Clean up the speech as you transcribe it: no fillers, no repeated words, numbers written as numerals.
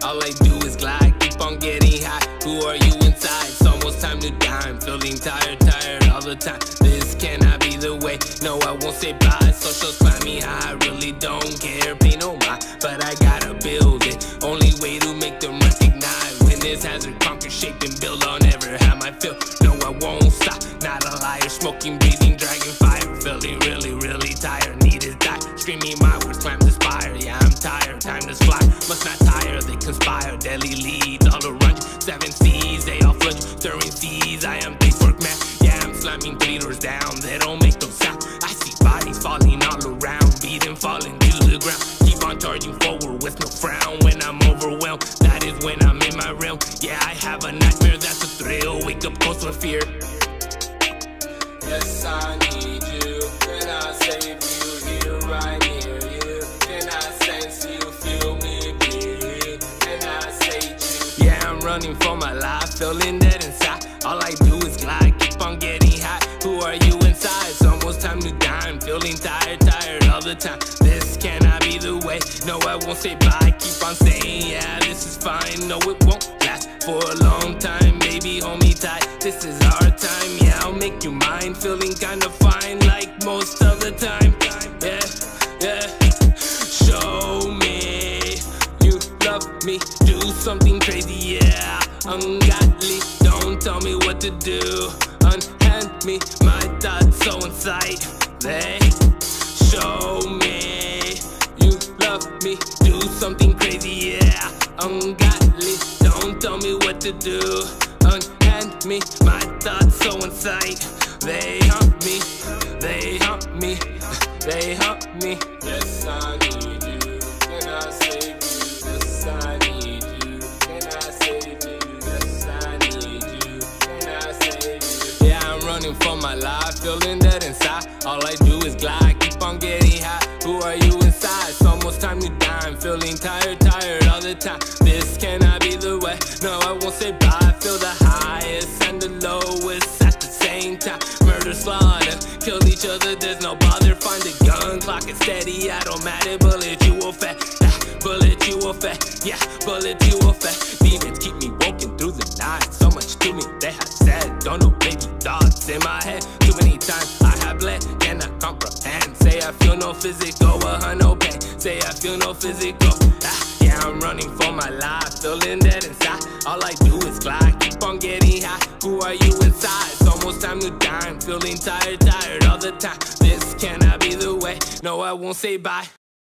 All I do is glide, keep on getting high. Who are you inside? It's almost time to die. I'm feeling tired all the time. This cannot be the way. No, I won't say bye. Socials climb me high, I really don't care. Pay no mind, but I gotta build it. Only way to make them recognize when this hazard conquer, shape and build. I'll never have my fill. No, I won't stop. Not a liar, smoking, breathing, dragon fire. Feeling really tired. Need is die. Screaming my words, climb the spire. Yeah, I'm tired. Time to fly. Must not tire. They conspire. Deadly leads all around you. 7 seas, they all flood you. Stirring seas. I am big work man. Yeah, I'm slamming 3 doors down. They don't make no sound. I see bodies falling all around. Beating, falling to the ground. Keep on charging forward with no frown. When I'm overwhelmed, that is when I'm in my realm. Yeah, I have a nightmare. That's a thrill. Wake up close with fear. Yes, I need you. Can I save you here, right near you? Can I sense you, feel me bleed? Can I save you? Yeah, I'm running for my life, feeling dead inside. All I do is glide, keep on getting high. Who are you inside? It's almost time to die. I'm feeling tired all the time. This cannot be the way. No, I won't say bye. Keep on saying, yeah, this is fine. No, it won't last for a long time. Baby, hold me tight. This is our time. Yeah, I'll make you mine. Feeling kinda fine, like most of the time. Yeah. Show me you love me. Do something crazy, yeah. Ungodly. Don't tell me what to do. Unhand me my thoughts so inside. They show me you love me. Do something crazy, yeah. Ungodly. Don't tell me what to do. Unhand me my thoughts so inside. They haunt me. They haunt me. They haunt me. Yes, I need you. Can I save you? Yes, I need you. Can I save you? Yes, I need you. Can I save you? Yeah, I'm running for my life, feeling dead inside. All I do is glide, keep on getting high. Who are you inside? It's almost time to die. I'm feeling tired all the time. This cannot be the way. No, I won't say bye. Feel the highest and the lowest at the same time. Murder, slaughter, kill each other, there's no bother. Find a gun, clock it steady, I don't matter. Bullet you will fat, bullet you will fat, yeah, bullet you will fat. Demons keep me woken through the night. So much to me they have said. Don't know baby thoughts in my head. Too many times I have bled, cannot comprehend. Say I feel no physical, no pain. Say I feel no physical. Yeah, I'm running for my life, feeling dead inside. All I do is glide, keep on getting high. Who are you inside? It's almost time to die. I'm feeling tired all the time. This cannot be the way. No, I won't say bye.